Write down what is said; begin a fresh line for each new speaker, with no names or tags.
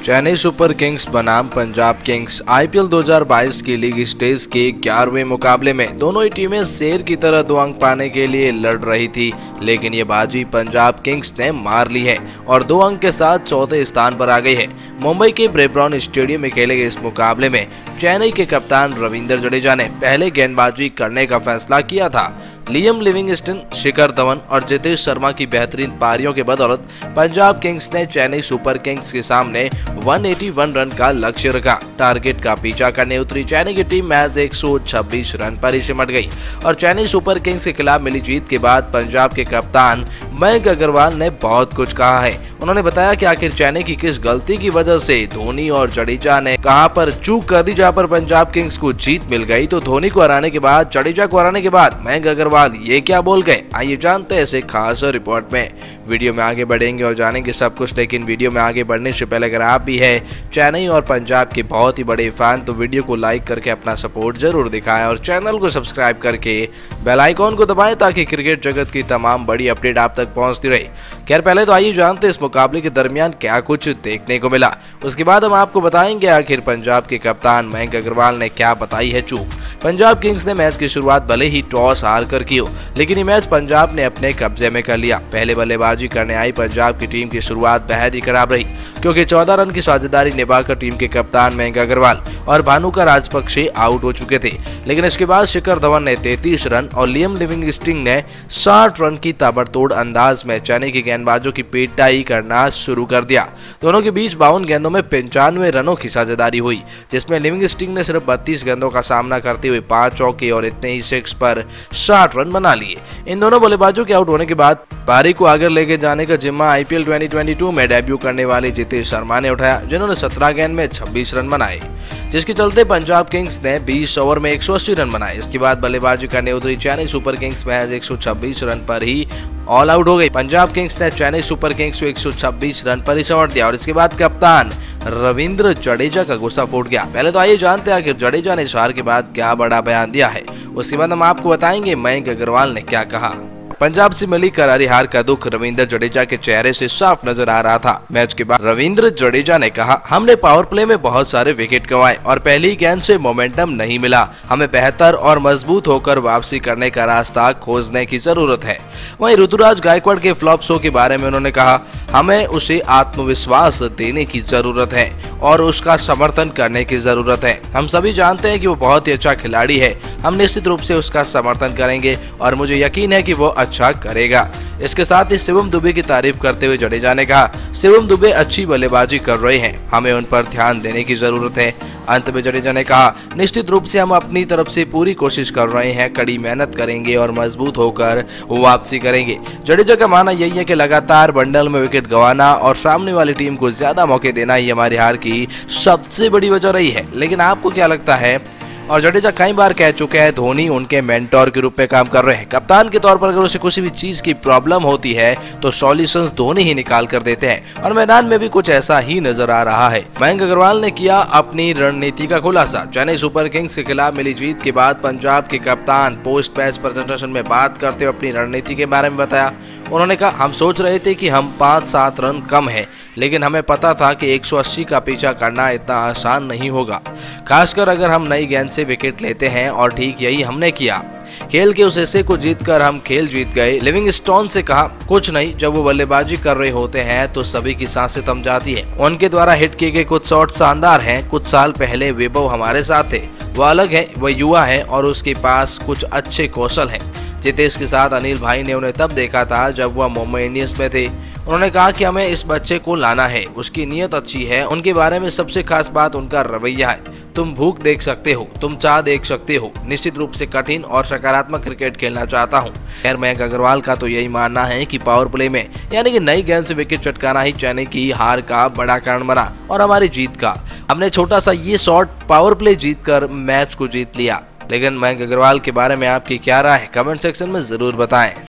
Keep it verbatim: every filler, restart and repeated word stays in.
Chennai super Kings बनाम Punjab Kings IPL दो हज़ार बाईस की लीग स्टेज के ग्यारहवें मुकाबले में दोनों ही टीमें शेर की तरह दो अंक पाने के लिए लड़ रही थी, लेकिन ये बाजी पंजाब किंग्स ने मार ली है और दो अंक के साथ चौथे स्थान पर आ गई है। मुंबई के ब्रेबॉर्न स्टेडियम में खेले गए इस मुकाबले में चेन्नई के कप्तान रविंद्र जडेजा ने पहले गेंदबाजी करने का फैसला किया था। लियम लिविंगस्टन, शिखर धवन और जितेश शर्मा की बेहतरीन पारियों के बदौलत पंजाब किंग्स ने चेन्नई सुपर किंग्स के सामने एक सौ इक्यासी रन का लक्ष्य रखा। टारगेट का पीछा करने उतरी चेन्नई की टीम मैच एक सौ छब्बीस रन पर ही सिमट गई और चेन्नई सुपर किंग्स के खिलाफ मिली जीत के बाद पंजाब के कप्तान मयंक अग्रवाल ने बहुत कुछ कहा है। उन्होंने बताया कि आखिर चेन्नई की किस गलती की वजह से धोनी और जडेजा ने कहां पर चूक कर दी, जहां पर पंजाब किंग्स को जीत मिल गई। तो धोनी को हराने के बाद, जडेजा को हराने के बाद मयंक अग्रवाल ये क्या बोल गए, आइए जानते हैं इसे खास रिपोर्ट में। वीडियो में आगे बढ़ेंगे और जानेंगे सब कुछ, लेकिन वीडियो में आगे बढ़ने से पहले अगर आप भी है चेन्नई और पंजाब के बहुत ही बड़े फैन तो वीडियो को लाइक करके अपना सपोर्ट जरूर दिखाएं और चैनल को सब्सक्राइब करके बेल आइकॉन को दबाएं ताकि क्रिकेट जगत की तमाम बड़ी अपडेट आप तक पहुंचती रहे। खैर पहले तो आइए जानते हैं इस मुकाबले के दरमियान क्या कुछ देखने को मिला, उसके बाद हम आपको बताएंगे आखिर पंजाब के कप्तान मयंक अग्रवाल ने क्या बताई है चूक। पंजाब किंग्स ने मैच की शुरुआत भले ही टॉस हार कर की हो, लेकिन ये मैच पंजाब ने अपने कब्जे में कर लिया। पहले बल्लेबाजी करने आई पंजाब की टीम की शुरुआत बेहद ही खराब रही, क्योंकि चौदह रन की साझेदारी निभाकर टीम के कप्तान मयंक अग्रवाल और भानुका राजपक्षे आउट हो चुके थे। लेकिन इसके बाद शिखर धवन ने तैंतीस रन और लियम लिविंगस्टन ने साठ रन की ताबड़तोड़ अंदाज में चेन्नई के गेंदबाजों की पिटाई करना शुरू कर दिया। दोनों के बीच बावन गेंदों में पंचानवे रनों की साझेदारी हुई, जिसमें लिविंगस्टन ने सिर्फ बत्तीस गेंदों का सामना करते हुए पांच चौके और इतने ही सिक्स पर साठ रन बना लिए। इन दोनों बल्लेबाजों के आउट होने के बाद पारी को आगे लेके जाने का जिम्मा आईपीएल दो हज़ार बाईस में डेब्यू करने वाले जितेश शर्मा ने उठाया, जिन्होंने सत्रह गेंद में छब्बीस रन बनाए, जिसके चलते पंजाब किंग्स ने बीस ओवर में एक सौ अस्सी रन बनाए। इसके बाद बल्लेबाजी करने उतरी चेन्नई सुपर किंग्स मैच एक सौ छब्बीस रन पर ही ऑल आउट हो गई। पंजाब किंग्स ने चेन्नई सुपर किंग्स को एक सौ छब्बीस रन पर ही समेट दिया और इसके बाद कप्तान रविंद्र जडेजा का गुस्सा फूट गया। पहले तो आइए जानते हैं आखिर जडेजा ने इस हार के बाद क्या बड़ा बयान दिया है, उसके बाद हम आपको बताएंगे मयंक अग्रवाल ने क्या कहा। पंजाब से मिली करारी हार का दुख रविंद्र जडेजा के चेहरे से साफ नजर आ रहा था। मैच के बाद रविंद्र जडेजा ने कहा, हमने पावर प्ले में बहुत सारे विकेट गंवाए और पहली गेंद से मोमेंटम नहीं मिला। हमें बेहतर और मजबूत होकर वापसी करने का रास्ता खोजने की जरूरत है। वहीं ऋतुराज गायकवाड़ के फ्लॉप शो के बारे में उन्होंने कहा, हमें उसे आत्मविश्वास देने की जरूरत है और उसका समर्थन करने की जरूरत है। हम सभी जानते हैं कि वो बहुत ही अच्छा खिलाड़ी है, हम निश्चित रूप से उसका समर्थन करेंगे और मुझे यकीन है कि वो अच्छा करेगा। इसके साथ ही शिवम दुबे की तारीफ करते हुए जडेजा ने कहा, शिवम दुबे अच्छी बल्लेबाजी कर रहे हैं, हमें उन पर ध्यान देने की जरूरत है। अंत में जडेजा ने कहा, निश्चित रूप से हम अपनी तरफ से पूरी कोशिश कर रहे हैं, कड़ी मेहनत करेंगे और मजबूत होकर वापसी करेंगे। जडेजा का मानना यही है कि लगातार बंडल में विकेट गंवाना और सामने वाली टीम को ज्यादा मौके देना ही हमारी हार की सबसे बड़ी वजह रही है। लेकिन आपको क्या लगता है? और जडेजा कई बार कह चुके हैं धोनी उनके मेंटोर के रूप में काम कर रहे हैं। कप्तान के तौर पर अगर उसे किसी भी चीज की प्रॉब्लम होती है तो सॉल्यूशंस धोनी ही निकाल कर देते हैं और मैदान में भी कुछ ऐसा ही नजर आ रहा है। मयंक अग्रवाल ने किया अपनी रणनीति का खुलासा। चेन्नई सुपर किंग्स के खिलाफ मिली जीत के बाद पंजाब के कप्तान पोस्ट मैच प्रेजेंटेशन में बात करते हुए अपनी रणनीति के बारे में बताया। उन्होंने कहा, हम सोच रहे थे कि हम पाँच सात रन कम है, लेकिन हमें पता था कि एक सौ अस्सी का पीछा करना इतना आसान नहीं होगा, खासकर अगर हम नई गेंद से विकेट लेते हैं और ठीक यही हमने किया। खेल के उस हिस्से को जीतकर हम खेल जीत गए। लिविंगस्टोन से कहा, कुछ नहीं, जब वो बल्लेबाजी कर रहे होते हैं तो सभी की सांसें थम जाती है। उनके द्वारा हिट किए गए कुछ शॉट शानदार हैं। कुछ साल पहले वैभव हमारे साथ थे, वो अलग है, वह युवा है और उसके पास कुछ अच्छे कौशल हैं। जितेश के साथ अनिल भाई ने उन्हें तब देखा था जब वह मुंबई इंडियंस में थे। उन्होंने कहा कि हमें इस बच्चे को लाना है, उसकी नीयत अच्छी है। उनके बारे में सबसे खास बात उनका रवैया है। तुम भूख देख सकते हो, तुम चाह देख सकते हो। निश्चित रूप से कठिन और सकारात्मक क्रिकेट खेलना चाहता हूँ। खैर मयंक अग्रवाल का तो यही मानना है कि पावर प्ले में यानी कि नई गेंद से विकेट चटकाना ही चेन्नई की हार का बड़ा कारण बना और हमारी जीत का। हमने छोटा सा ये शॉट पावर प्ले जीतकर मैच को जीत लिया। लेकिन मयंक अग्रवाल के बारे में आपकी क्या राय है, कमेंट सेक्शन में जरूर बताएं।